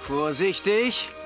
Vorsichtig.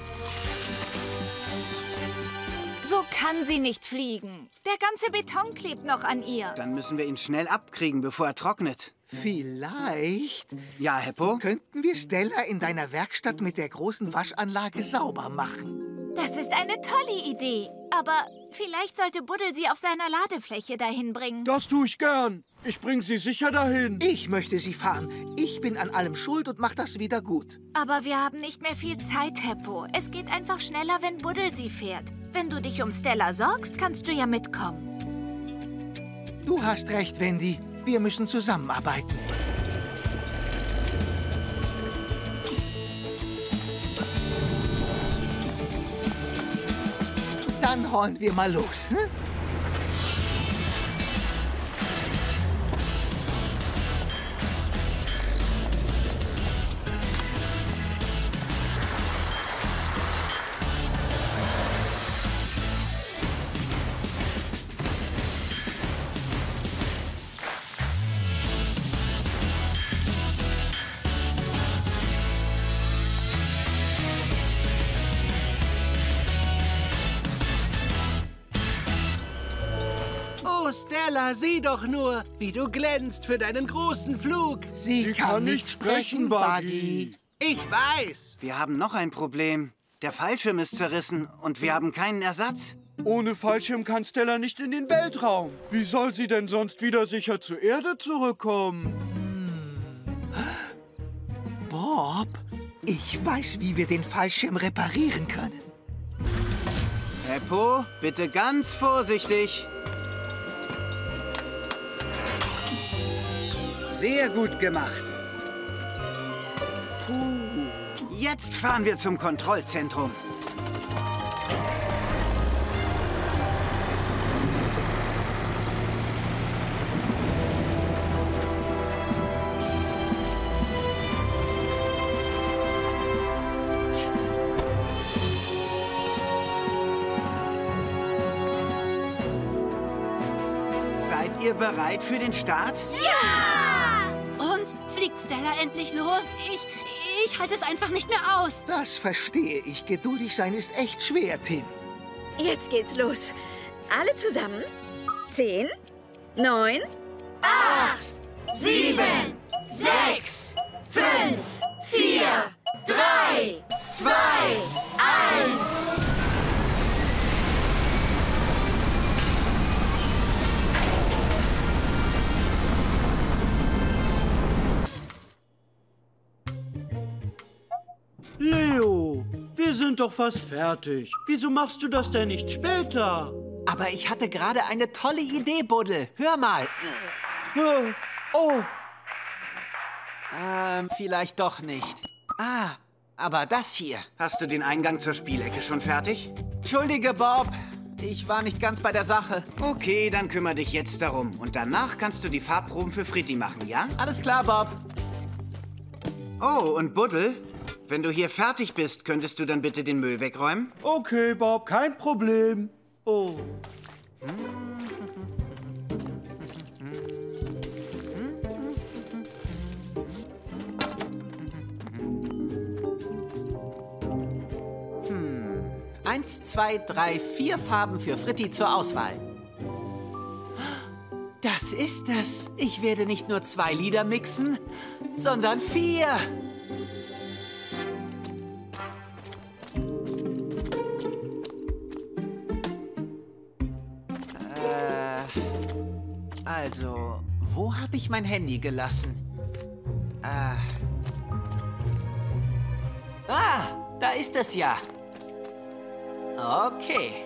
So kann sie nicht fliegen. Der ganze Beton klebt noch an ihr. Dann müssen wir ihn schnell abkriegen, bevor er trocknet. Vielleicht Ja, Heppo? könnten wir Stella in deiner Werkstatt mit der großen Waschanlage sauber machen. Das ist eine tolle Idee. Aber vielleicht sollte Buddel sie auf seiner Ladefläche dahin bringen. Das tue ich gern. Ich bringe sie sicher dahin. Ich möchte sie fahren. Ich bin an allem schuld und mach das wieder gut. Aber wir haben nicht mehr viel Zeit, Heppo. Es geht einfach schneller, wenn Buddel sie fährt. Wenn du dich um Stella sorgst, kannst du ja mitkommen. Du hast recht, Wendy. Wir müssen zusammenarbeiten. Dann rollen wir mal los. Hm? Stella, sieh doch nur, wie du glänzt für deinen großen Flug. Sie kann nicht sprechen, Buggy. Ich weiß. Wir haben noch ein Problem. Der Fallschirm ist zerrissen und wir haben keinen Ersatz. Ohne Fallschirm kann Stella nicht in den Weltraum. Wie soll sie denn sonst wieder sicher zur Erde zurückkommen? Bob, ich weiß, wie wir den Fallschirm reparieren können. Heppo, bitte ganz vorsichtig. Sehr gut gemacht. Jetzt fahren wir zum Kontrollzentrum. Seid ihr bereit für den Start? Und? Fliegt Stella endlich los? Ich halte es einfach nicht mehr aus. Das verstehe ich. Geduldig sein ist echt schwer, Tim. Jetzt geht's los. Alle zusammen. 10, 9, 8, 7, 6, 5, 4, 3, 2, 1. Leo, wir sind doch fast fertig. Wieso machst du das denn nicht später? Aber ich hatte gerade eine tolle Idee, Buddel. Hör mal. Oh, Vielleicht doch nicht. Ah, aber das hier. Hast du den Eingang zur Spielecke schon fertig? Entschuldige, Bob. Ich war nicht ganz bei der Sache. Okay, dann kümmere dich jetzt darum. Und danach kannst du die Farbproben für Fritti machen, ja? Alles klar, Bob. Oh, und Buddel, wenn du hier fertig bist, könntest du dann bitte den Müll wegräumen? okay, Bob, kein Problem. Oh. Eins, zwei, drei, 4 Farben für Fritti zur Auswahl. Das ist es. Ich werde nicht nur 2 Lieder mixen, sondern 4. Also, wo habe ich mein Handy gelassen? Da ist es ja. Okay.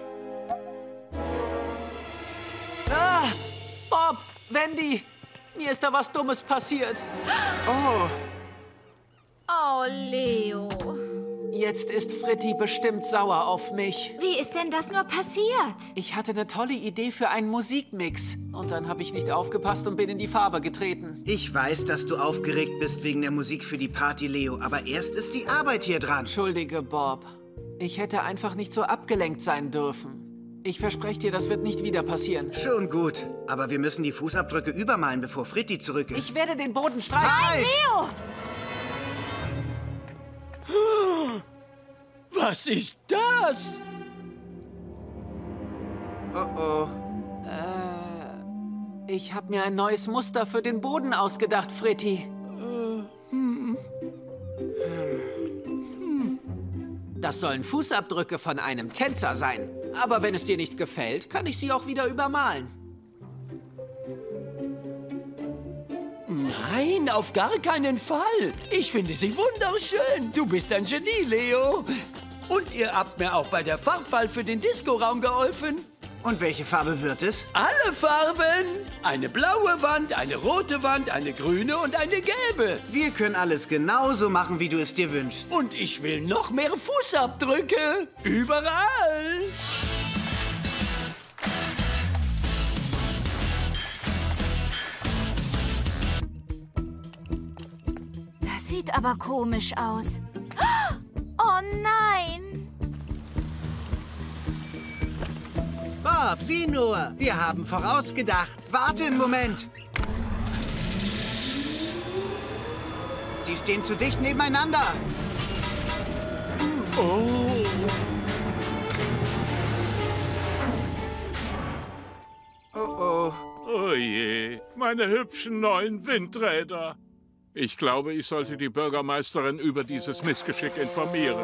Bob, Wendy, mir ist da was Dummes passiert. Oh, Oh, Leo. Jetzt ist Fritti bestimmt sauer auf mich. Wie ist denn das nur passiert? Ich hatte eine tolle Idee für einen Musikmix. Und dann habe ich nicht aufgepasst und bin in die Farbe getreten. ich weiß, dass du aufgeregt bist wegen der Musik für die Party, Leo. Aber erst ist die Arbeit hier dran. Entschuldige, Bob. Ich hätte einfach nicht so abgelenkt sein dürfen. Ich verspreche dir, das wird nicht wieder passieren. Schon gut. Aber wir müssen die Fußabdrücke übermalen, bevor Fritti zurück ist. Ich werde den Boden streichen. Halt! Leo! Was ist das? Oh oh. Ich habe mir ein neues Muster für den Boden ausgedacht, Fritti. Das sollen Fußabdrücke von einem Tänzer sein. Aber wenn es dir nicht gefällt, kann ich sie auch wieder übermalen. Nein, auf gar keinen Fall. Ich finde sie wunderschön. Du bist ein Genie, Leo. Und ihr habt mir auch bei der Farbwahl für den Diskoraum geholfen. Und welche Farbe wird es? Alle Farben. Eine blaue Wand, eine rote Wand, eine grüne und eine gelbe. Wir können alles genauso machen, wie du es dir wünschst. Und ich will noch mehr Fußabdrücke. Überall. Das sieht aber komisch aus. Oh nein! Bob, sieh nur. Wir haben vorausgedacht. Warte einen Moment. Die stehen zu dicht nebeneinander. Oh. Oh oh. Oh je, meine hübschen neuen Windräder. Ich glaube, ich sollte die Bürgermeisterin über dieses Missgeschick informieren.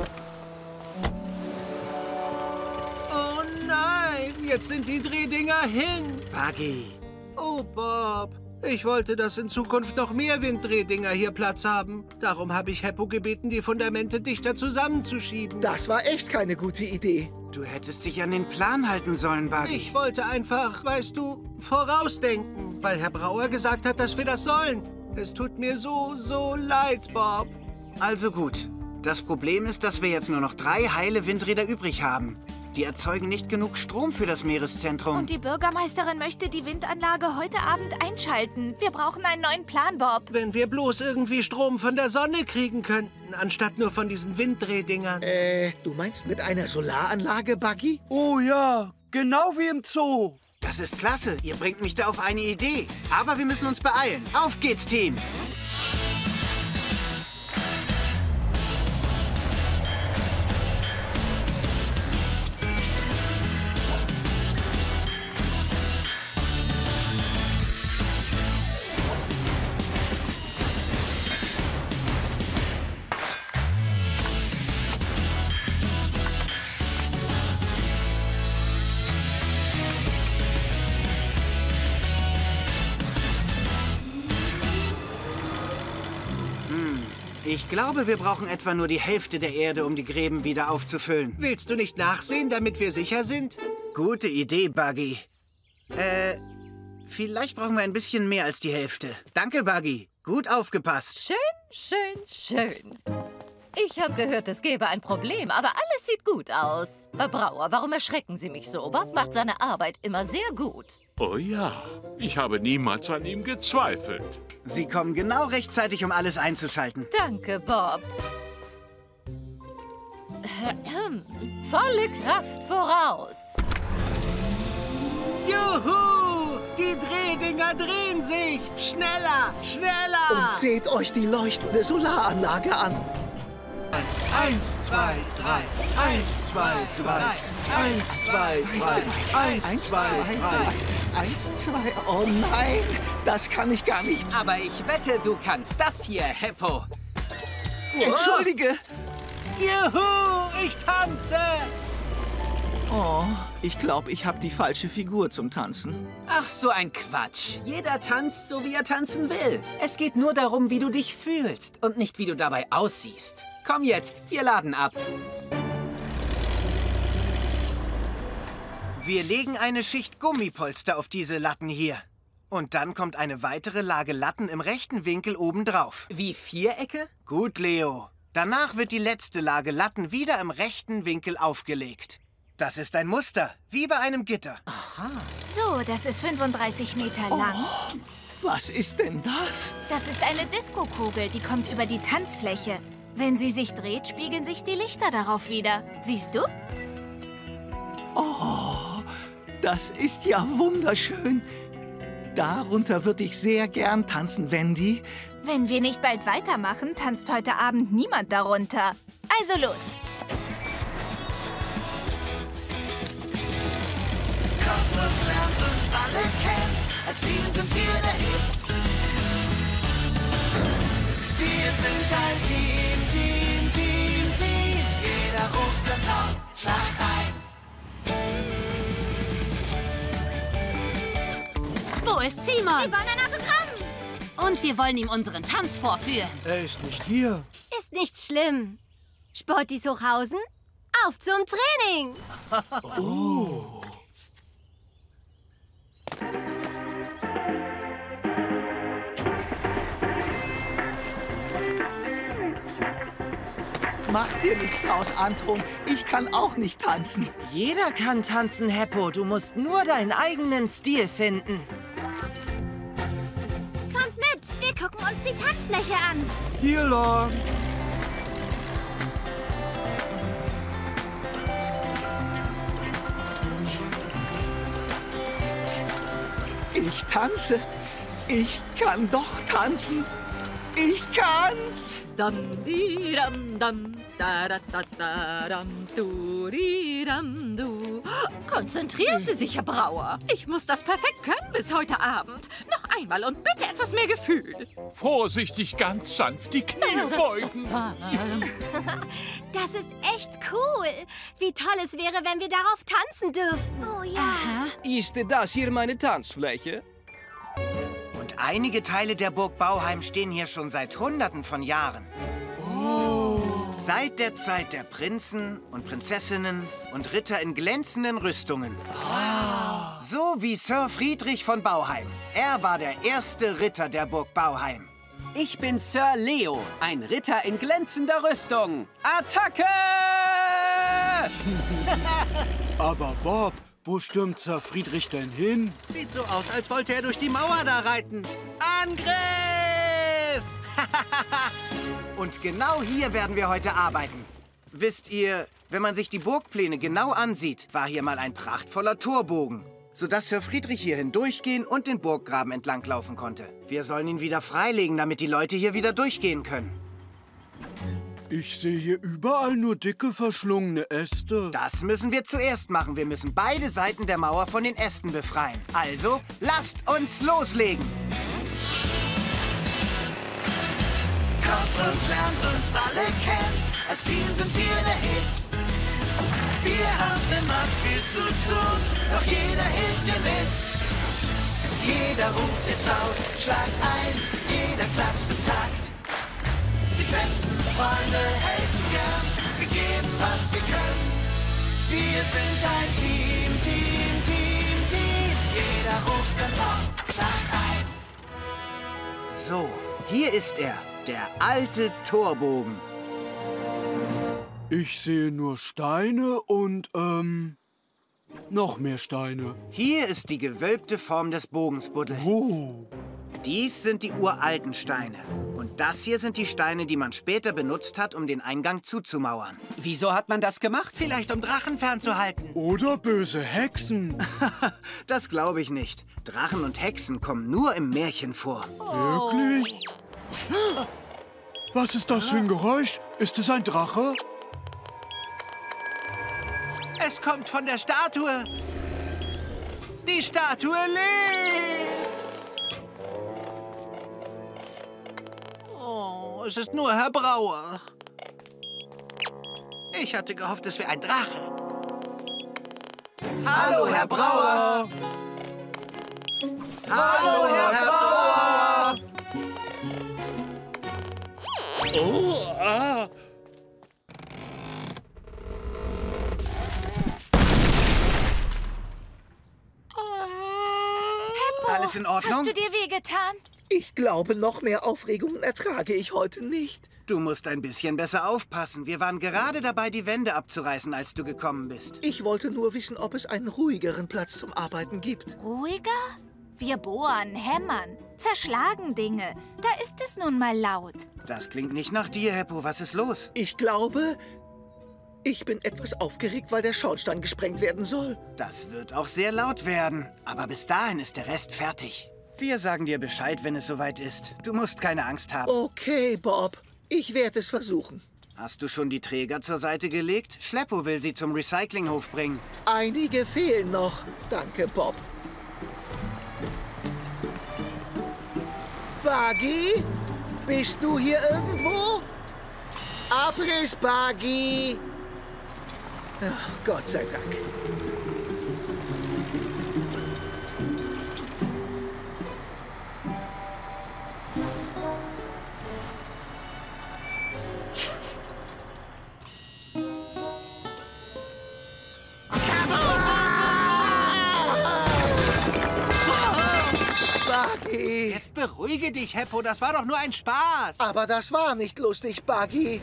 Oh nein, jetzt sind die Drehdinger hin. Buggy. Oh, Bob. Ich wollte, dass in Zukunft noch mehr Winddrehdinger hier Platz haben. Darum habe ich Heppo gebeten, die Fundamente dichter zusammenzuschieben. Das war echt keine gute Idee. Du hättest dich an den Plan halten sollen, Buggy. Ich wollte einfach, weißt du, vorausdenken, weil Herr Brauer gesagt hat, dass wir das sollen. Es tut mir so leid, Bob. Also gut. Das Problem ist, dass wir jetzt nur noch 3 heile Windräder übrig haben. Die erzeugen nicht genug Strom für das Meereszentrum. Und die Bürgermeisterin möchte die Windanlage heute Abend einschalten. Wir brauchen einen neuen Plan, Bob. Wenn wir bloß irgendwie Strom von der Sonne kriegen könnten, anstatt nur von diesen Winddrehdingern. Du meinst mit einer Solaranlage, Buggy? Oh ja, genau wie im Zoo. Das ist klasse. Ihr bringt mich da auf eine Idee. Aber wir müssen uns beeilen. Auf geht's, Team! Ich glaube, wir brauchen etwa nur die Hälfte der Erde, um die Gräben wieder aufzufüllen. Willst du nicht nachsehen, damit wir sicher sind? Gute Idee, Buggy. Vielleicht brauchen wir ein bisschen mehr als die Hälfte. Danke, Buggy. Gut aufgepasst. Schön. Ich habe gehört, es gäbe ein Problem, aber alles sieht gut aus. Herr Brauer, warum erschrecken Sie mich so? Bob macht seine Arbeit immer sehr gut. Oh ja, ich habe niemals an ihm gezweifelt. Sie kommen genau rechtzeitig, um alles einzuschalten. Danke, Bob. Volle Kraft voraus. Juhu! Die Drehdinger drehen sich! Schneller! Und seht euch die leuchtende Solaranlage an. 1, 2, 3. 1, 2, 3. 1, 2, 3. 1, 2, 3. 1, 2, oh nein, das kann ich gar nicht. Aber ich wette, du kannst das hier, Heppo. Entschuldige. Juhu! Ich tanze! Oh, ich glaube, ich habe die falsche Figur zum Tanzen. Ach, so ein Quatsch. Jeder tanzt, so wie er tanzen will. Es geht nur darum, wie du dich fühlst und nicht, wie du dabei aussiehst. Komm jetzt, wir laden ab. Wir legen eine Schicht Gummipolster auf diese Latten hier. Und dann kommt eine weitere Lage Latten im rechten Winkel obendrauf. Wie Vierecke? Gut, Leo. Danach wird die letzte Lage Latten wieder im rechten Winkel aufgelegt. Das ist ein Muster, wie bei einem Gitter. Aha. So, das ist 35 Meter lang. Was ist denn das? Das ist eine Diskokugel, die kommt über die Tanzfläche. Wenn sie sich dreht, spiegeln sich die Lichter darauf wieder. Siehst du? Oh, das ist ja wunderschön. Darunter würde ich sehr gern tanzen, Wendy. Wenn wir nicht bald weitermachen, tanzt heute Abend niemand darunter. Also los! alle kennen. Als Team sind wir der Hit. Wir sind ein Team, Team, Team, Team. Jeder ruft ganz laut, schlag ein. Wo ist Simon? Wir wollen ein Autogramm. Und wir wollen ihm unseren Tanz vorführen. Er ist nicht hier. Ist nicht schlimm. Sportis Hochhausen, auf zum Training. Oh. Mach dir nichts draus, Anton. Ich kann auch nicht tanzen. Jeder kann tanzen, Heppo. Du musst nur deinen eigenen Stil finden. Kommt mit, wir gucken uns die Tanzfläche an. Hier lang. Ich tanze. Ich kann doch tanzen. Ich kann's. Dam, di, dam, dam, da, da, da, da, dam, du, di, dam, du. Konzentrieren Sie sich, Herr Brauer. Ich muss das perfekt können bis heute Abend. Noch einmal und bitte etwas mehr Gefühl. Vorsichtig, ganz sanft die Knie beugen. Das ist echt cool. Wie toll es wäre, wenn wir darauf tanzen dürften. Oh ja. Ist das hier meine Tanzfläche? Und einige Teile der Burg Bauheim stehen hier schon seit Hunderten von Jahren. Oh. Seit der Zeit der Prinzen und Prinzessinnen und Ritter in glänzenden Rüstungen. Wow. So wie Sir Friedrich von Bauheim. Er war der erste Ritter der Burg Bauheim. Ich bin Sir Leo, ein Ritter in glänzender Rüstung. Attacke! Aber Bob, wo stürmt Sir Friedrich denn hin? Sieht so aus, als wollte er durch die Mauer da reiten. Angriff! Und genau hier werden wir heute arbeiten. Wisst ihr, wenn man sich die Burgpläne genau ansieht, war hier mal ein prachtvoller Torbogen, sodass Sir Friedrich hier hindurchgehen und den Burggraben entlanglaufen konnte. Wir sollen ihn wieder freilegen, damit die Leute hier wieder durchgehen können. Ich sehe hier überall nur dicke, verschlungene Äste. Das müssen wir zuerst machen. Wir müssen beide Seiten der Mauer von den Ästen befreien. Also, lasst uns loslegen. Kommt und lernt uns alle kennen. Als Team sind wir der Hit. Wir haben immer viel zu tun, doch jeder hilft dir mit. Jeder ruft jetzt laut, schlag ein, jeder klatscht im Takt. Die besten Freunde helfen gern, wir geben, was wir können. Wir sind ein Team, Team, Team, Team. Jeder ruft ganz laut, schlag ein. So, hier ist er, der alte Torbogen. Ich sehe nur Steine und, noch mehr Steine. Hier ist die gewölbte Form des Bogens, Buddel. Oh. Dies sind die uralten Steine. Und das hier sind die Steine, die man später benutzt hat, um den Eingang zuzumauern. Wieso hat man das gemacht? Vielleicht um Drachen fernzuhalten. Oder böse Hexen. Das glaube ich nicht. Drachen und Hexen kommen nur im Märchen vor. Wirklich? Was ist das für ein Geräusch? Ist es ein Drache? Es kommt von der Statue. Die Statue lebt. Oh, es ist nur Herr Brauer. Ich hatte gehofft, es wäre ein Drache. Hallo, Herr Brauer. Hallo, Herr Brauer. Oh, ah. Alles in Ordnung? Hast du dir wehgetan? Ich glaube, noch mehr Aufregungen ertrage ich heute nicht. Du musst ein bisschen besser aufpassen. Wir waren gerade dabei, die Wände abzureißen, als du gekommen bist. Ich wollte nur wissen, ob es einen ruhigeren Platz zum Arbeiten gibt. Ruhiger? Wir bohren, hämmern, zerschlagen Dinge. Da ist es nun mal laut. Das klingt nicht nach dir, Heppo. Was ist los? Ich glaube, ich bin etwas aufgeregt, weil der Schornstein gesprengt werden soll. Das wird auch sehr laut werden. Aber bis dahin ist der Rest fertig. Wir sagen dir Bescheid, wenn es soweit ist. Du musst keine Angst haben. Okay, Bob. Ich werde es versuchen. Hast du schon die Träger zur Seite gelegt? Schleppo will sie zum Recyclinghof bringen. Einige fehlen noch. Danke, Bob. Buggy? Bist du hier irgendwo? Abriss, Buggy! Ach, Gott sei Dank. Buggy! Jetzt beruhige dich, Heppo. Das war doch nur ein Spaß. Aber das war nicht lustig, Buggy.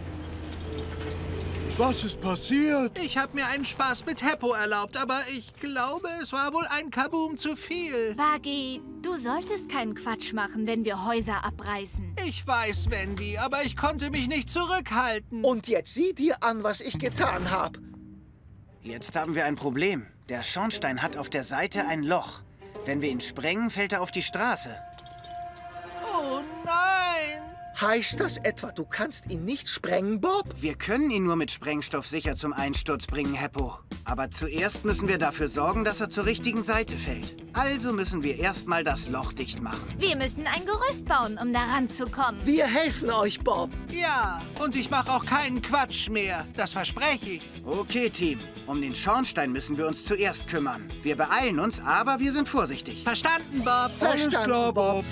Was ist passiert? Ich habe mir einen Spaß mit Heppo erlaubt, aber ich glaube, es war wohl ein Kaboom zu viel. Buggy, du solltest keinen Quatsch machen, wenn wir Häuser abreißen. Ich weiß, Wendy, aber ich konnte mich nicht zurückhalten. Und jetzt sieh dir an, was ich getan habe. Jetzt haben wir ein Problem. Der Schornstein hat auf der Seite ein Loch. Wenn wir ihn sprengen, fällt er auf die Straße. Oh nein! Heißt das etwa, du kannst ihn nicht sprengen, Bob? Wir können ihn nur mit Sprengstoff sicher zum Einsturz bringen, Heppo. Aber zuerst müssen wir dafür sorgen, dass er zur richtigen Seite fällt. Also müssen wir erstmal das Loch dicht machen. Wir müssen ein Gerüst bauen, um da ranzukommen. Wir helfen euch, Bob. Ja, und ich mache auch keinen Quatsch mehr. Das verspreche ich. Okay, Team. Um den Schornstein müssen wir uns zuerst kümmern. Wir beeilen uns, aber wir sind vorsichtig. Verstanden, Bob? Alles klar, Bob.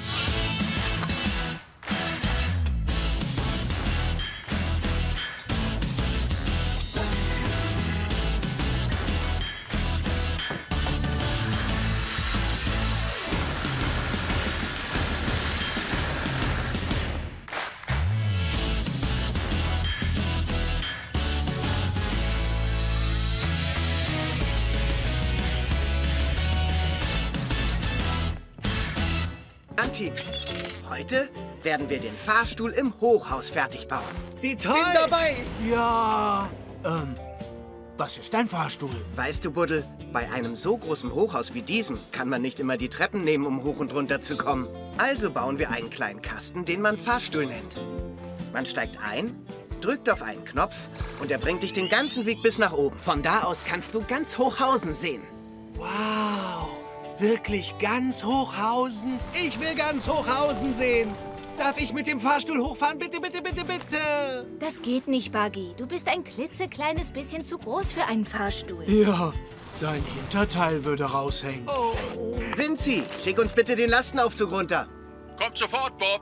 Team. Heute werden wir den Fahrstuhl im Hochhaus fertig bauen. Wie toll! Bin dabei! Ja, was ist ein Fahrstuhl? Weißt du, Buddel, bei einem so großen Hochhaus wie diesem kann man nicht immer die Treppen nehmen, um hoch und runter zu kommen. Also bauen wir einen kleinen Kasten, den man Fahrstuhl nennt. Man steigt ein, drückt auf einen Knopf und er bringt dich den ganzen Weg bis nach oben. Von da aus kannst du ganz Hochhausen sehen. Wow! Wirklich ganz Hochhausen? Ich will ganz Hochhausen sehen. Darf ich mit dem Fahrstuhl hochfahren? Bitte, bitte, bitte, bitte. Das geht nicht, Buggy. Du bist ein klitzekleines bisschen zu groß für einen Fahrstuhl. Ja, dein Hinterteil würde raushängen. Oh. Vinci, schick uns bitte den Lastenaufzug runter. Kommt sofort, Bob.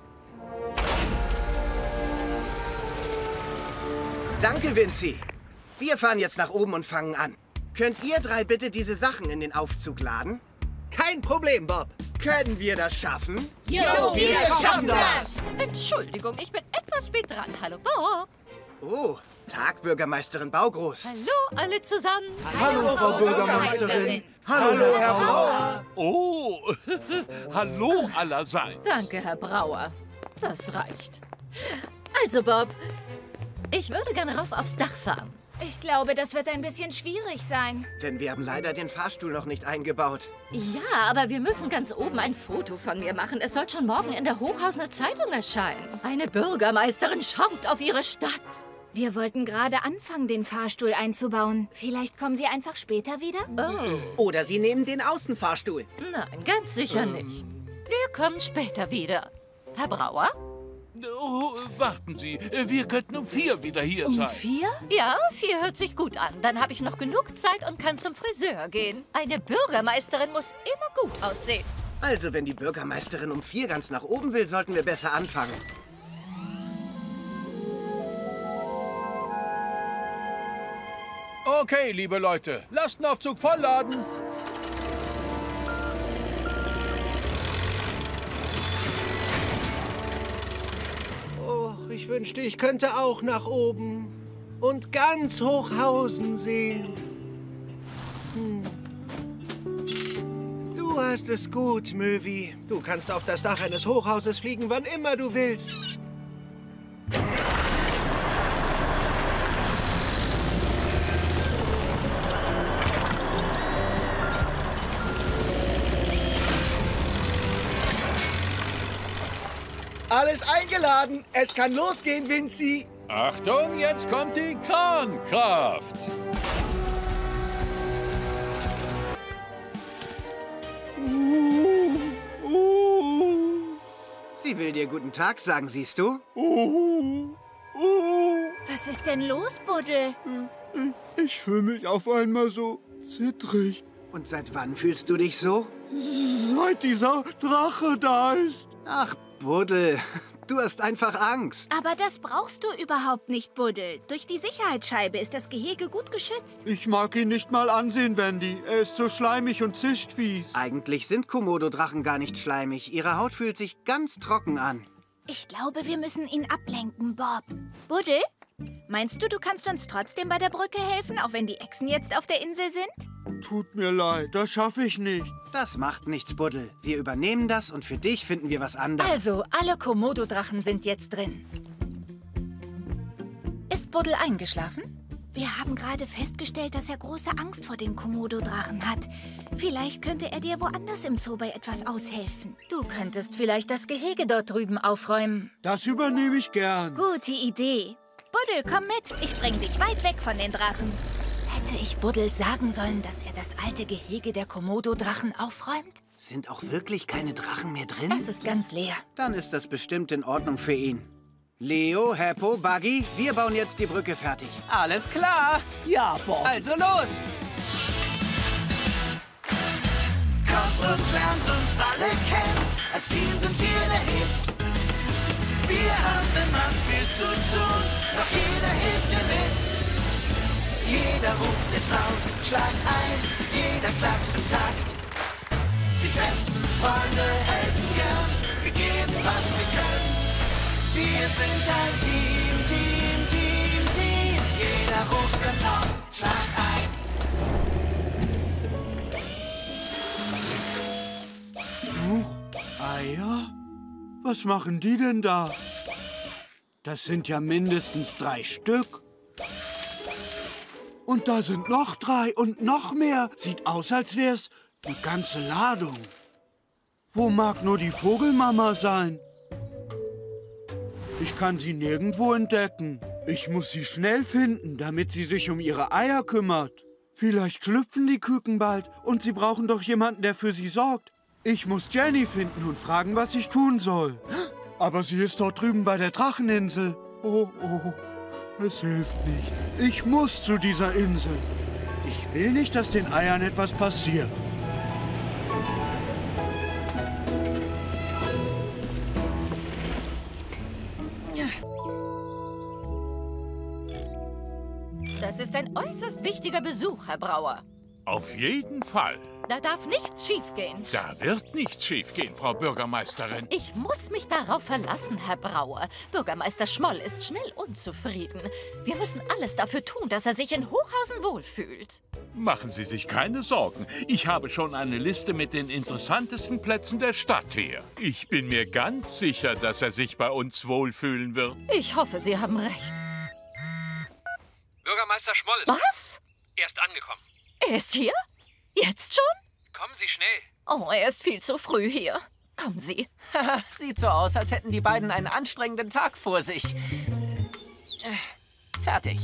Danke, Vinci. Wir fahren jetzt nach oben und fangen an. Könnt ihr drei bitte diese Sachen in den Aufzug laden? Kein Problem, Bob. Können wir das schaffen? Jo, wir schaffen das! Entschuldigung, ich bin etwas spät dran. Hallo, Bob. Oh, Tag, Bürgermeisterin Baugroß. Hallo, alle zusammen. Hallo, Frau Bürgermeisterin. Hallo, Herr Brauer. Oh, hallo allerseits. Danke, Herr Brauer. Das reicht. Also, Bob, ich würde gerne rauf aufs Dach fahren. Ich glaube, das wird ein bisschen schwierig sein. Denn wir haben leider den Fahrstuhl noch nicht eingebaut. Ja, aber wir müssen ganz oben ein Foto von mir machen. Es soll schon morgen in der Hochhausener Zeitung erscheinen. Eine Bürgermeisterin schaut auf ihre Stadt. Wir wollten gerade anfangen, den Fahrstuhl einzubauen. Vielleicht kommen Sie einfach später wieder? Oh. Oder Sie nehmen den Außenfahrstuhl. Nein, ganz sicher nicht. Wir kommen später wieder. Herr Brauer? Oh, warten Sie, wir könnten um 4 wieder hier sein. Um 4? Ja, 4 hört sich gut an. Dann habe ich noch genug Zeit und kann zum Friseur gehen. Eine Bürgermeisterin muss immer gut aussehen. Also, wenn die Bürgermeisterin um 4 ganz nach oben will, sollten wir besser anfangen. Okay, liebe Leute, Lastenaufzug vollladen. Ich wünschte, ich könnte auch nach oben und ganz Hochhausen sehen. Du hast es gut, Möwi. Du kannst auf das Dach eines Hochhauses fliegen, wann immer du willst. Alles eingeladen. Es kann losgehen, Vinci. Achtung, jetzt kommt die Krankraft. Sie will dir guten Tag sagen, siehst du? Was ist denn los, Buddel? Ich fühle mich auf einmal so zittrig. Und seit wann fühlst du dich so? Seit dieser Drache da ist. Ach, Buddel, du hast einfach Angst. Aber das brauchst du überhaupt nicht, Buddel. Durch die Sicherheitsscheibe ist das Gehege gut geschützt. Ich mag ihn nicht mal ansehen, Wendy. Er ist so schleimig und zischt fies. Eigentlich sind Komodo-Drachen gar nicht schleimig. Ihre Haut fühlt sich ganz trocken an. Ich glaube, wir müssen ihn ablenken, Bob. Buddel, meinst du, du kannst uns trotzdem bei der Brücke helfen, auch wenn die Echsen jetzt auf der Insel sind? Tut mir leid, das schaffe ich nicht. Das macht nichts, Buddel. Wir übernehmen das und für dich finden wir was anderes. Also, alle Komodo-Drachen sind jetzt drin. Ist Buddel eingeschlafen? Wir haben gerade festgestellt, dass er große Angst vor den Komodo-Drachen hat. Vielleicht könnte er dir woanders im Zoo bei etwas aushelfen. Du könntest vielleicht das Gehege dort drüben aufräumen. Das übernehme ich gern. Gute Idee. Buddel, komm mit. Ich bring dich weit weg von den Drachen. Hätte ich Buddel sagen sollen, dass er das alte Gehege der Komodo-Drachen aufräumt? Sind auch wirklich keine Drachen mehr drin? Es ist ganz leer. Dann ist das bestimmt in Ordnung für ihn. Leo, Heppo, Buggy, wir bauen jetzt die Brücke fertig. Alles klar. Ja, Bob. Also los. Kommt und lernt uns alle kennen. Als Team sind wir der Hits. Wir haben immer viel zu tun, doch jeder hilft dir mit. Jeder ruft jetzt laut, schlag ein, jeder klatscht im Takt. Die besten Freunde helfen gern, wir geben, was wir können. Wir sind ein Team. Jeder ruft ganz laut, schlag ein. Eier? Was machen die denn da? Das sind ja mindestens 3 Stück. Und da sind noch 3 und noch mehr. Sieht aus, als wär's eine ganze Ladung. Wo mag nur die Vogelmama sein? Ich kann sie nirgendwo entdecken. Ich muss sie schnell finden, damit sie sich um ihre Eier kümmert. Vielleicht schlüpfen die Küken bald und sie brauchen doch jemanden, der für sie sorgt. Ich muss Jenny finden und fragen, was ich tun soll. Aber sie ist dort drüben bei der Dracheninsel. Oh, es hilft nicht. Ich muss zu dieser Insel. Ich will nicht, dass den Eiern etwas passiert. Das ist ein äußerst wichtiger Besuch, Herr Brauer. Auf jeden Fall. Da darf nichts schiefgehen. Da wird nichts schiefgehen, Frau Bürgermeisterin. Ich muss mich darauf verlassen, Herr Brauer. Bürgermeister Schmoll ist schnell unzufrieden. Wir müssen alles dafür tun, dass er sich in Hochhausen wohlfühlt. Machen Sie sich keine Sorgen. Ich habe schon eine Liste mit den interessantesten Plätzen der Stadt hier. Ich bin mir ganz sicher, dass er sich bei uns wohlfühlen wird. Ich hoffe, Sie haben recht. Bürgermeister Schmoll ist... Was? Er ist angekommen. Er ist hier? Jetzt schon? Kommen Sie schnell. Oh, er ist viel zu früh hier. Kommen Sie. Sieht so aus, als hätten die beiden einen anstrengenden Tag vor sich. Fertig.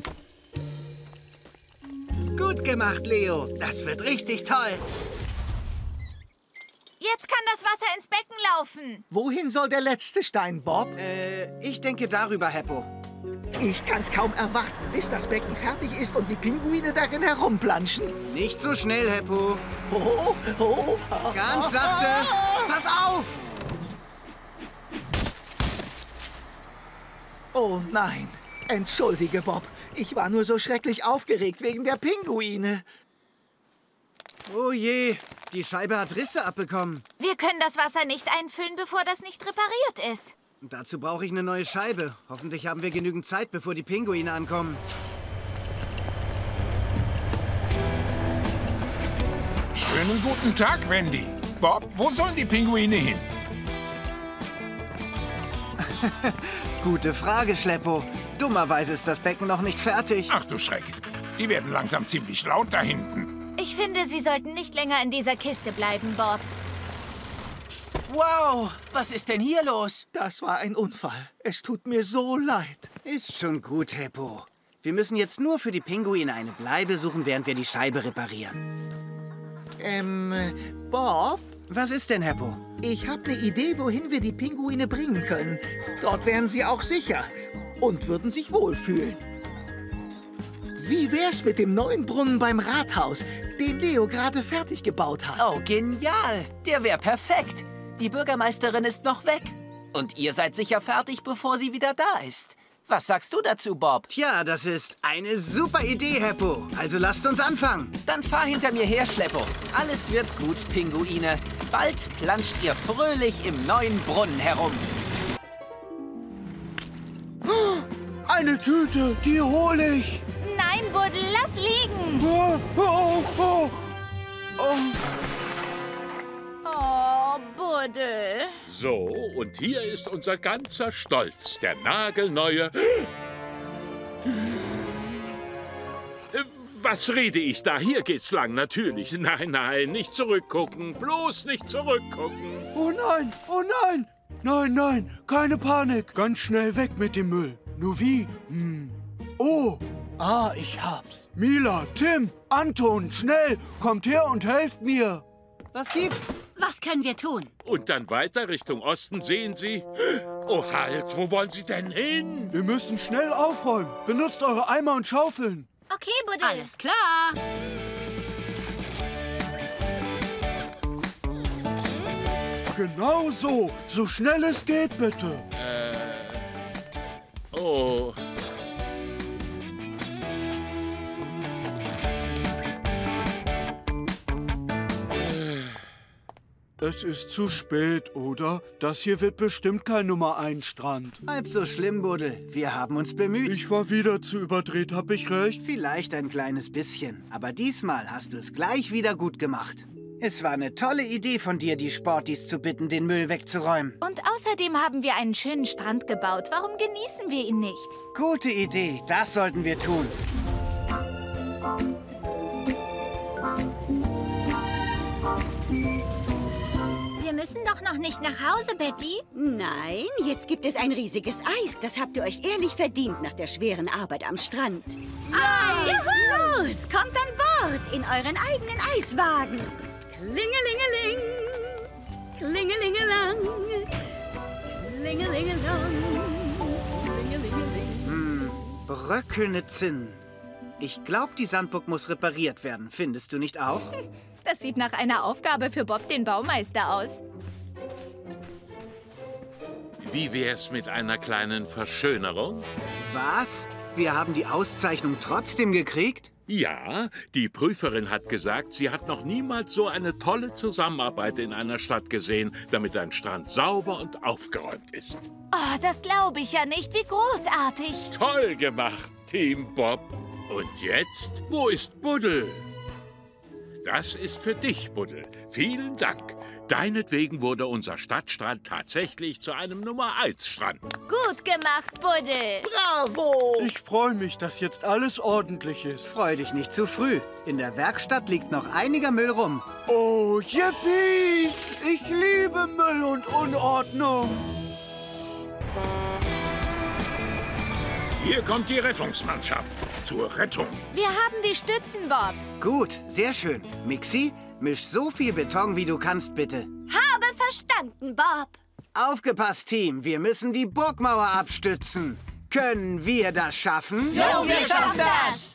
Gut gemacht, Leo. Das wird richtig toll. Jetzt kann das Wasser ins Becken laufen. Wohin soll der letzte Stein, Bob? Ich denke darüber, Heppo. Ich kann's kaum erwarten, bis das Becken fertig ist und die Pinguine darin herumplanschen. Nicht so schnell, Heppo. Ganz sachte. Pass auf! Oh nein. Entschuldige, Bob. Ich war nur so schrecklich aufgeregt wegen der Pinguine. Oh je, die Scheibe hat Risse abbekommen. Wir können das Wasser nicht einfüllen, bevor das nicht repariert ist. Dazu brauche ich eine neue Scheibe. Hoffentlich haben wir genügend Zeit, bevor die Pinguine ankommen. Schönen guten Tag, Wendy. Bob, wo sollen die Pinguine hin? Gute Frage, Schleppo. Dummerweise ist das Becken noch nicht fertig. Ach du Schreck. Die werden langsam ziemlich laut da hinten. Ich finde, Sie sollten nicht länger in dieser Kiste bleiben, Bob. Wow, was ist denn hier los? Das war ein Unfall. Es tut mir so leid. Ist schon gut, Heppo. Wir müssen jetzt nur für die Pinguine eine Bleibe suchen, während wir die Scheibe reparieren. Bob? Was ist denn, Heppo? Ich habe eine Idee, wohin wir die Pinguine bringen können. Dort wären sie auch sicher und würden sich wohlfühlen. Wie wär's mit dem neuen Brunnen beim Rathaus, den Leo gerade fertig gebaut hat? Oh, genial. Der wäre perfekt. Die Bürgermeisterin ist noch weg. Und ihr seid sicher fertig, bevor sie wieder da ist. Was sagst du dazu, Bob? Tja, das ist eine super Idee, Heppo. Also lasst uns anfangen. Dann fahr hinter mir her, Schleppo. Alles wird gut, Pinguine. Bald planscht ihr fröhlich im neuen Brunnen herum. Eine Tüte, die hole ich. Nein, Buddel, lass liegen. Oh, oh, oh, oh. Oh, Buddel. So, und hier ist unser ganzer Stolz, der nagelneue... Was rede ich da? Hier geht's lang, natürlich. Nein, nein, nicht zurückgucken. Bloß nicht zurückgucken. Oh nein, oh nein. Nein, nein, keine Panik. Ganz schnell weg mit dem Müll. Nur wie? Oh, ich hab's. Mila, Tim, Anton, schnell, kommt her und helft mir. Was gibt's? Was können wir tun? Und dann weiter Richtung Osten, sehen Sie? Oh, halt, wo wollen Sie denn hin? Wir müssen schnell aufräumen. Benutzt eure Eimer und Schaufeln. Okay, Buddel. Alles klar. Genau so. So schnell es geht, bitte. Oh. Es ist zu spät, oder? Das hier wird bestimmt kein Nummer-1-Strand. Halb so schlimm, Buddel. Wir haben uns bemüht. Ich war wieder zu überdreht, hab ich recht? Vielleicht ein kleines bisschen. Aber diesmal hast du es gleich wieder gut gemacht. Es war eine tolle Idee von dir, die Sportis zu bitten, den Müll wegzuräumen. Und außerdem haben wir einen schönen Strand gebaut. Warum genießen wir ihn nicht? Gute Idee. Das sollten wir tun. Wir müssen doch noch nicht nach Hause, Betty. Nein, jetzt gibt es ein riesiges Eis. Das habt ihr euch ehrlich verdient nach der schweren Arbeit am Strand. Eis! Los, kommt an Bord in euren eigenen Eiswagen. Klingelingeling, klingelingelang, klingelingelang, klingelingeling. Bröckelnde Zinnen. Ich glaube, die Sandburg muss repariert werden. Findest du nicht auch? Das sieht nach einer Aufgabe für Bob, den Baumeister, aus. Wie wär's mit einer kleinen Verschönerung? Was? Wir haben die Auszeichnung trotzdem gekriegt? Ja, die Prüferin hat gesagt, sie hat noch niemals so eine tolle Zusammenarbeit in einer Stadt gesehen, damit ein Strand sauber und aufgeräumt ist. Oh, das glaube ich ja nicht. Wie großartig. Toll gemacht, Team Bob. Und jetzt, wo ist Buddel? Das ist für dich, Buddel. Vielen Dank. Deinetwegen wurde unser Stadtstrand tatsächlich zu einem Nummer-1-Strand. Gut gemacht, Buddel. Bravo! Ich freue mich, dass jetzt alles ordentlich ist. Freu dich nicht zu früh. In der Werkstatt liegt noch einiger Müll rum. Oh, yippie! Ich liebe Müll und Unordnung. Hier kommt die Rettungsmannschaft. Zur Rettung. Wir haben die Stützen, Bob. Gut, sehr schön. Mixi, misch so viel Beton, wie du kannst, bitte. Habe verstanden, Bob. Aufgepasst, Team. Wir müssen die Burgmauer abstützen. Können wir das schaffen? Jo, wir schaffen das!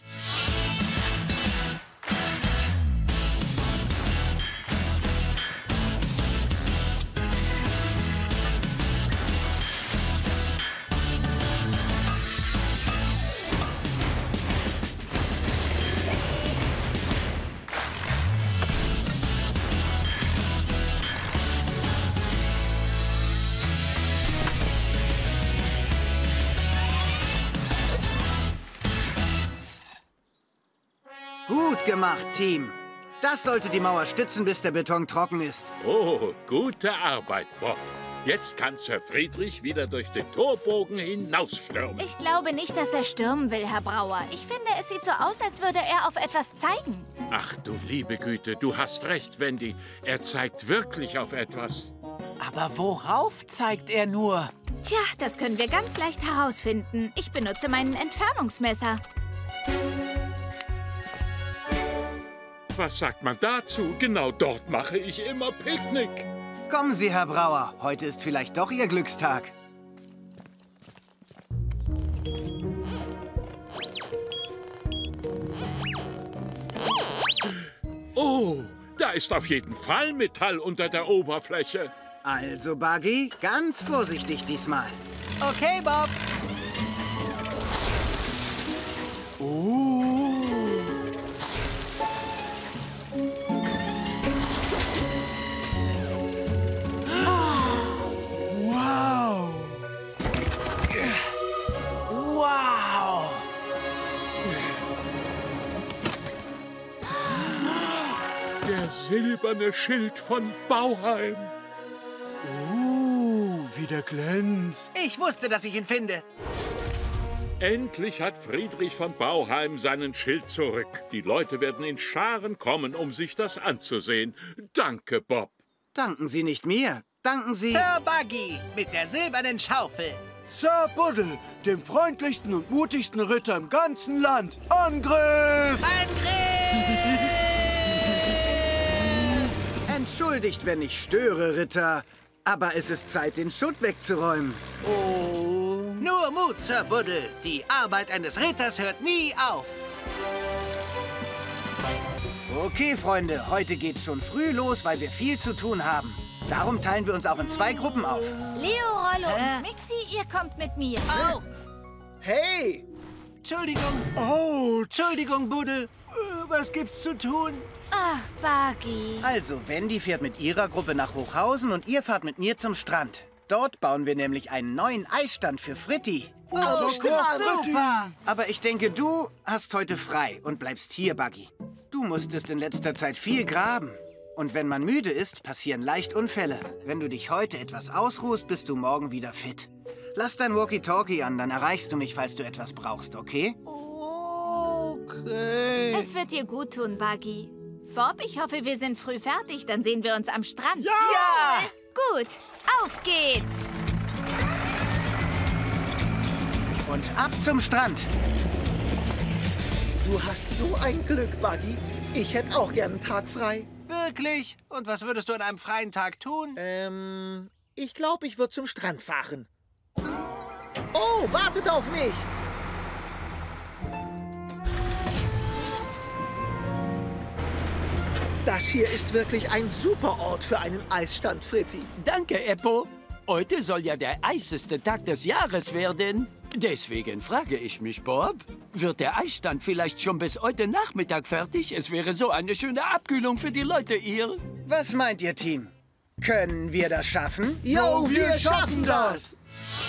Gut gemacht, Team. Das sollte die Mauer stützen, bis der Beton trocken ist. Oh, gute Arbeit, Bob. Jetzt kann Sir Friedrich wieder durch den Torbogen hinausstürmen. Ich glaube nicht, dass er stürmen will, Herr Brauer. Ich finde, es sieht so aus, als würde er auf etwas zeigen. Ach du liebe Güte, du hast recht, Wendy. Er zeigt wirklich auf etwas. Aber worauf zeigt er nur? Tja, das können wir ganz leicht herausfinden. Ich benutze mein Entfernungsmesser. Was sagt man dazu? Genau dort mache ich immer Picknick. Kommen Sie, Herr Brauer. Heute ist vielleicht doch Ihr Glückstag. Oh, da ist auf jeden Fall Metall unter der Oberfläche. Also, Buggy, ganz vorsichtig diesmal. Okay, Bob. Wow! Wow! Der silberne Schild von Bauheim. Wie der glänzt. Ich wusste, dass ich ihn finde. Endlich hat Friedrich von Bauheim seinen Schild zurück. Die Leute werden in Scharen kommen, um sich das anzusehen. Danke, Bob. Danken Sie nicht mir. Danken Sie... Sir Buggy mit der silbernen Schaufel. Sir Buddle, dem freundlichsten und mutigsten Ritter im ganzen Land. Angriff! Entschuldigt, wenn ich störe, Ritter. Aber es ist Zeit, den Schutt wegzuräumen. Nur Mut, Sir Buddle. Die Arbeit eines Ritters hört nie auf. Okay, Freunde, heute geht's schon früh los, weil wir viel zu tun haben. Darum teilen wir uns auch in 2 Gruppen auf. Leo, Rollo und Mixi, ihr kommt mit mir. Oh! Hey! Entschuldigung. Oh, Entschuldigung, Buddle. Was gibt's zu tun? Ach, Buggy. Also, Wendy fährt mit ihrer Gruppe nach Hochhausen und ihr fahrt mit mir zum Strand. Dort bauen wir nämlich einen neuen Eisstand für Fritti. Oh, super! Aber ich denke, du hast heute frei und bleibst hier, Buggy. Du musstest in letzter Zeit viel graben. Und wenn man müde ist, passieren leicht Unfälle. Wenn du dich heute etwas ausruhst, bist du morgen wieder fit. Lass dein Walkie-Talkie an, dann erreichst du mich, falls du etwas brauchst, okay? Okay. Es wird dir gut tun, Buggy. Bob, ich hoffe, wir sind früh fertig. Dann sehen wir uns am Strand. Ja! Gut, auf geht's. Und ab zum Strand. Du hast so ein Glück, Buggy. Ich hätte auch gern einen Tag frei. Wirklich? Und was würdest du an einem freien Tag tun? Ich glaube, ich würde zum Strand fahren. Oh, wartet auf mich! Das hier ist wirklich ein super Ort für einen Eisstand, Fritti. Danke, Eppo. Heute soll ja der heißeste Tag des Jahres werden. Deswegen frage ich mich, Bob, wird der Eisstand vielleicht schon bis heute Nachmittag fertig? Es wäre so eine schöne Abkühlung für die Leute hier. Was meint ihr, Team? Können wir das schaffen? Jo, wir schaffen das!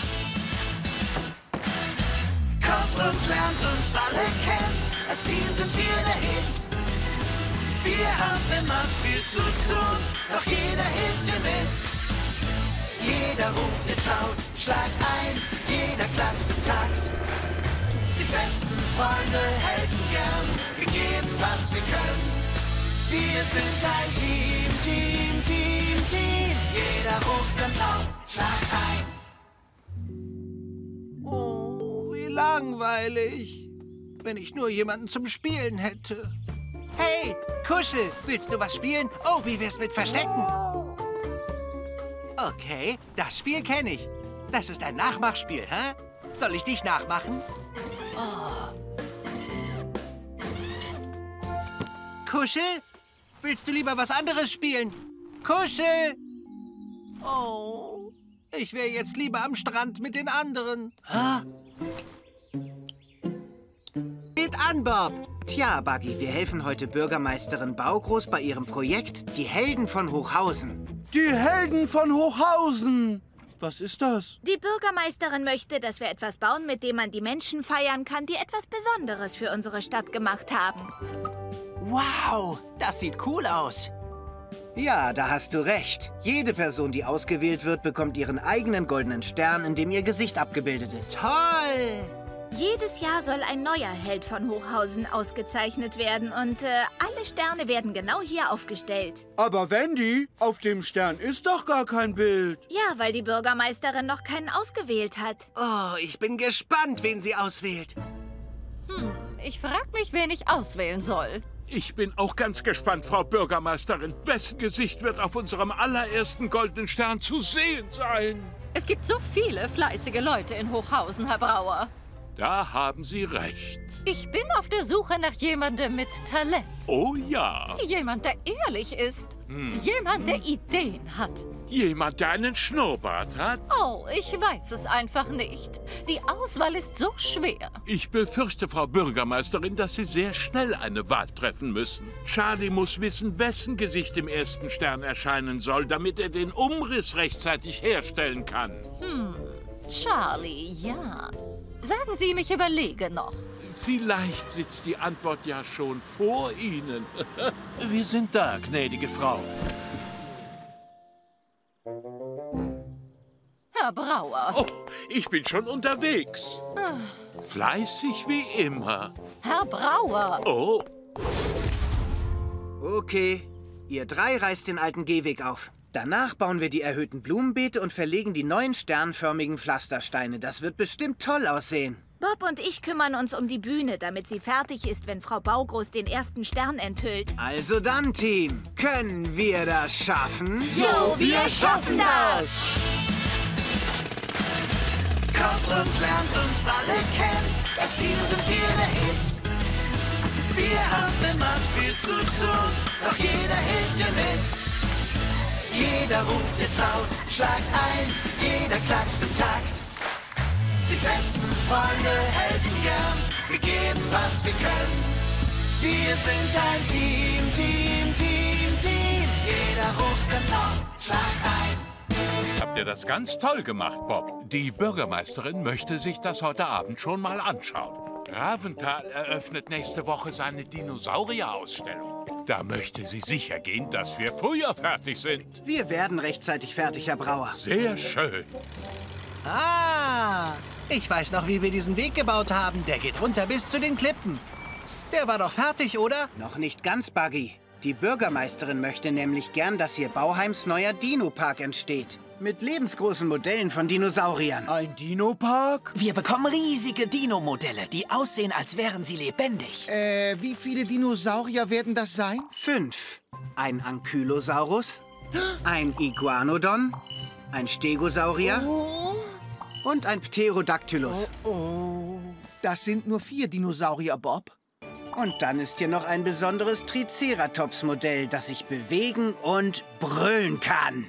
Kommt und lernt uns alle kennen. Als Team sind wir der Hit. Wir haben immer viel zu tun, doch jeder hilft dir mit. Jeder ruft jetzt laut, schlagt ein, jeder klatscht im Takt. Die besten Freunde helfen gern, wir geben, was wir können. Wir sind ein Team, Team, Team, Team. Jeder ruft ganz laut, schlagt ein. Oh, wie langweilig. Wenn ich nur jemanden zum Spielen hätte. Hey, Kuschel, willst du was spielen? Oh, wie wär's mit Verstecken? Okay, das Spiel kenne ich. Das ist ein Nachmachspiel, hä? Soll ich dich nachmachen? Oh. Kuschel, willst du lieber was anderes spielen? Kuschel! Oh, ich wäre jetzt lieber am Strand mit den anderen. Hä? Geht an, Bob. Tja, Buggy, wir helfen heute Bürgermeisterin Baugroß bei ihrem Projekt Die Helden von Hochhausen. Die Helden von Hochhausen! Was ist das? Die Bürgermeisterin möchte, dass wir etwas bauen, mit dem man die Menschen feiern kann, die etwas Besonderes für unsere Stadt gemacht haben. Wow, das sieht cool aus. Ja, da hast du recht. Jede Person, die ausgewählt wird, bekommt ihren eigenen goldenen Stern, in dem ihr Gesicht abgebildet ist. Toll! Jedes Jahr soll ein neuer Held von Hochhausen ausgezeichnet werden und alle Sterne werden genau hier aufgestellt. Aber Wendy, auf dem Stern ist doch gar kein Bild. Ja, weil die Bürgermeisterin noch keinen ausgewählt hat. Oh, ich bin gespannt, wen sie auswählt. Ich frag mich, wen ich auswählen soll. Ich bin auch ganz gespannt, Frau Bürgermeisterin. Wessen Gesicht wird auf unserem allerersten goldenen Stern zu sehen sein? Es gibt so viele fleißige Leute in Hochhausen, Herr Brauer. Da haben Sie recht. Ich bin auf der Suche nach jemandem mit Talent. Oh ja. Jemand, der ehrlich ist. Jemand, der Ideen hat. Jemand, der einen Schnurrbart hat? Oh, ich weiß es einfach nicht. Die Auswahl ist so schwer. Ich befürchte, Frau Bürgermeisterin, dass Sie sehr schnell eine Wahl treffen müssen. Charlie muss wissen, wessen Gesicht im ersten Stern erscheinen soll, damit er den Umriss rechtzeitig herstellen kann. Charlie, ja. Sagen Sie, ich überlege noch. Vielleicht sitzt die Antwort ja schon vor Ihnen. Wir sind da, gnädige Frau. Herr Brauer. Oh, ich bin schon unterwegs. Fleißig wie immer. Herr Brauer. Oh. Okay, ihr 3 reißt den alten Gehweg auf. Danach bauen wir die erhöhten Blumenbeete und verlegen die neuen sternförmigen Pflastersteine. Das wird bestimmt toll aussehen. Bob und ich kümmern uns um die Bühne, damit sie fertig ist, wenn Frau Baugroß den ersten Stern enthüllt. Also dann, Team. Können wir das schaffen? Jo, wir schaffen das! Kommt und lernt uns alle kennen. Das Team sind viele Hits. Wir haben immer viel zu tun, doch jeder hilft dir mit. Jeder ruft jetzt laut, schlagt ein, jeder klatscht im Takt. Die besten Freunde helfen gern, wir geben, was wir können. Wir sind ein Team, Team, Team, Team. Jeder ruft ganz laut, schlag ein. Habt ihr das ganz toll gemacht, Bob? Die Bürgermeisterin möchte sich das heute Abend schon mal anschauen. Raventhal eröffnet nächste Woche seine Dinosaurier-Ausstellung. Da möchte sie sicher gehen, dass wir früher fertig sind. Wir werden rechtzeitig fertig, Herr Brauer. Sehr schön. Ah, ich weiß noch, wie wir diesen Weg gebaut haben. Der geht runter bis zu den Klippen. Der war doch fertig, oder? Noch nicht ganz, Buggy. Die Bürgermeisterin möchte nämlich gern, dass hier Bauheims neuer Dino-Park entsteht. Mit lebensgroßen Modellen von Dinosauriern. Ein Dino-Park? Wir bekommen riesige Dino-Modelle, die aussehen, als wären sie lebendig. Wie viele Dinosaurier werden das sein? 5. Ein Ankylosaurus, ein Iguanodon, ein Stegosaurier und ein Pterodactylus. Das sind nur 4 Dinosaurier, Bob. Und dann ist hier noch ein besonderes Triceratops-Modell, das sich bewegen und brüllen kann.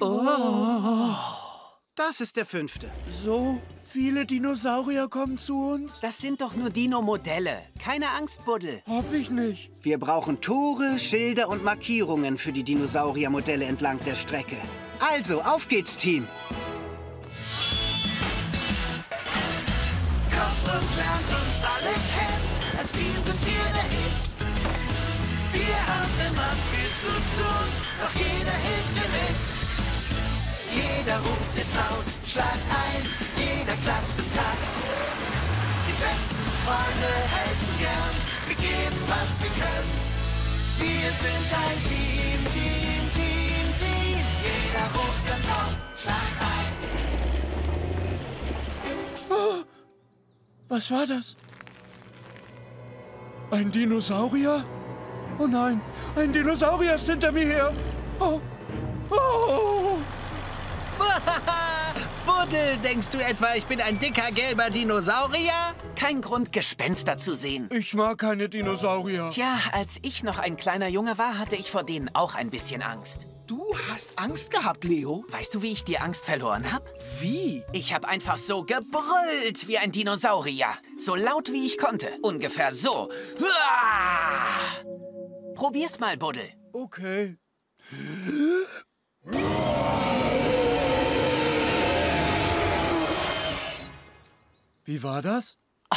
Das ist der 5. So viele Dinosaurier kommen zu uns? Das sind doch nur Dino-Modelle. Keine Angst, Buddel. Hab ich nicht. Wir brauchen Tore, Schilder und Markierungen für die Dinosaurier-Modelle entlang der Strecke. Also, auf geht's, Team. Kommt und lernt uns alle kennen. Das Team sind wir der Hits. Wir haben immer viel zu tun, doch jeder hilft dir mit. Jeder ruft jetzt laut, schlagt ein, jeder klatscht im Takt. Die besten Freunde helfen gern, wir geben, was wir können. Wir sind ein Team, Team, Team, Team. Jeder ruft ganz laut, schlagt ein. Oh, was war das? Ein Dinosaurier? Oh nein, ein Dinosaurier ist hinter mir her. Oh, oh. Buddel, denkst du etwa, ich bin ein dicker, gelber Dinosaurier? Kein Grund, Gespenster zu sehen. Ich mag keine Dinosaurier. Tja, als ich noch ein kleiner Junge war, hatte ich vor denen auch ein bisschen Angst. Du hast Angst gehabt, Leo? Weißt du, wie ich die Angst verloren habe? Wie? Ich habe einfach so gebrüllt wie ein Dinosaurier. So laut, wie ich konnte. Ungefähr so. Probier's mal, Buddel. Okay. Wie war das?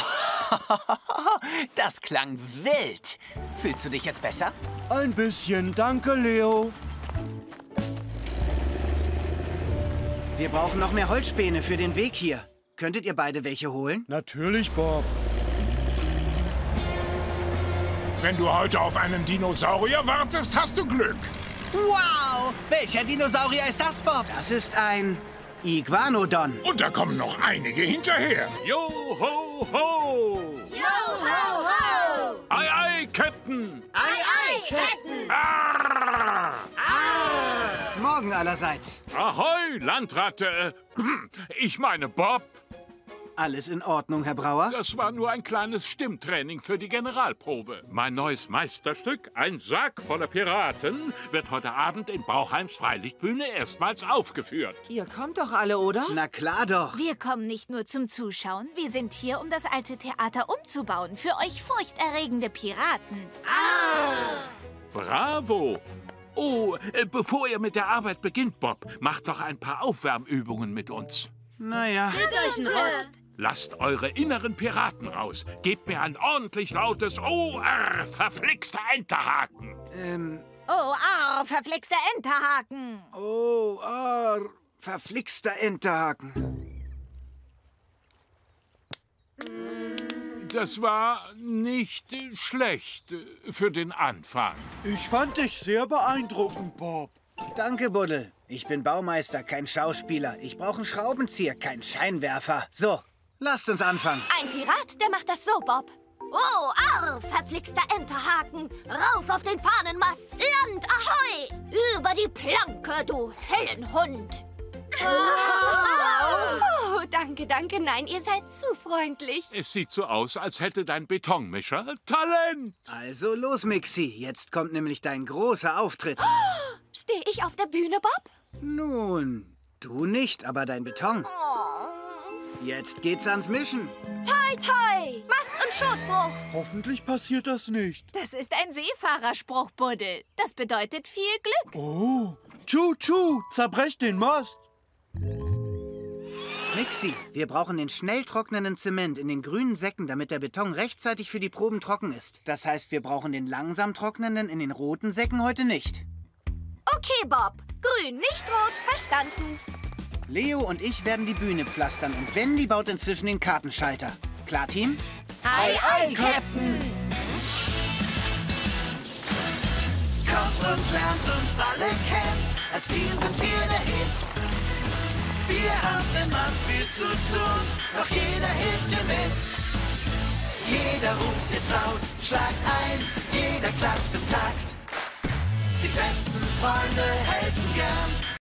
Das klang wild. Fühlst du dich jetzt besser? Ein bisschen, danke, Leo. Wir brauchen noch mehr Holzspäne für den Weg hier. Könntet ihr beide welche holen? Natürlich, Bob. Wenn du heute auf einen Dinosaurier wartest, hast du Glück. Wow! Welcher Dinosaurier ist das, Bob? Das ist ein Iguanodon. Und da kommen noch einige hinterher. Jo, ho, ho! Yo, ho, ho! Ei, ei, Captain! Ei, ei, allerseits. Ahoi, Landratte. Ich meine Bob. Alles in Ordnung, Herr Brauer? Das war nur ein kleines Stimmtraining für die Generalprobe. Mein neues Meisterstück, ein Sack voller Piraten, wird heute Abend in Bauheims Freilichtbühne erstmals aufgeführt. Ihr kommt doch alle, oder? Na klar doch. Wir kommen nicht nur zum Zuschauen, wir sind hier, um das alte Theater umzubauen für euch furchterregende Piraten. Bravo! Oh, bevor ihr mit der Arbeit beginnt, Bob, macht doch ein paar Aufwärmübungen mit uns. Naja. Lasst eure inneren Piraten raus. Gebt mir ein ordentlich lautes verflixter Enterhaken. Oh, verflixter Enterhaken. Oh, verflixter Enterhaken. Das war nicht schlecht für den Anfang. Ich fand dich sehr beeindruckend, Bob. Danke, Buddel. Ich bin Baumeister, kein Schauspieler. Ich brauche einen Schraubenzieher, keinen Scheinwerfer. So, lasst uns anfangen. Ein Pirat, der macht das so, Bob. Oh, verflixter Enterhaken. Rauf auf den Fahnenmast. Land, ahoi. Über die Planke, du Hellenhund. Oh, danke, danke. Nein, ihr seid zu freundlich. Es sieht so aus, als hätte dein Betonmischer Talent. Also los, Mixi. Jetzt kommt nämlich dein großer Auftritt. Stehe ich auf der Bühne, Bob? Nun, du nicht, aber dein Beton. Jetzt geht's ans Mischen. Toi, toi. Mast- und Schotbruch. Hoffentlich passiert das nicht. Das ist ein Seefahrerspruch, Buddel. Das bedeutet viel Glück. Oh, Tschu-Tschu, zerbrecht den Mast. Mixi, wir brauchen den schnell trocknenden Zement in den grünen Säcken, damit der Beton rechtzeitig für die Proben trocken ist. Das heißt, wir brauchen den langsam trocknenden in den roten Säcken heute nicht. Okay, Bob. Grün, nicht rot. Verstanden. Leo und ich werden die Bühne pflastern und Wendy baut inzwischen den Kartenschalter. Klar, Team? Ei, ei, Captain! Kommt und lernt uns alle kennen. Als Team sind wir der Hit. Wir haben immer viel zu tun, doch jeder hilft dir mit. Jeder ruft jetzt laut, schlagt ein, jeder klatscht im Takt. Die besten Freunde helfen gern.